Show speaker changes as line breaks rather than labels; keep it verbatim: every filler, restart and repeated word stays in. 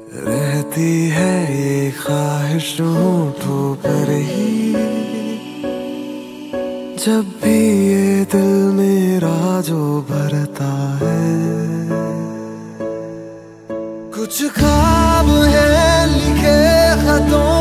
रहती है ये ख्वाहिश होठों पर ही, जब भी ये दिल मेरा जो भरता है। कुछ ख्वाब है लिखे खतों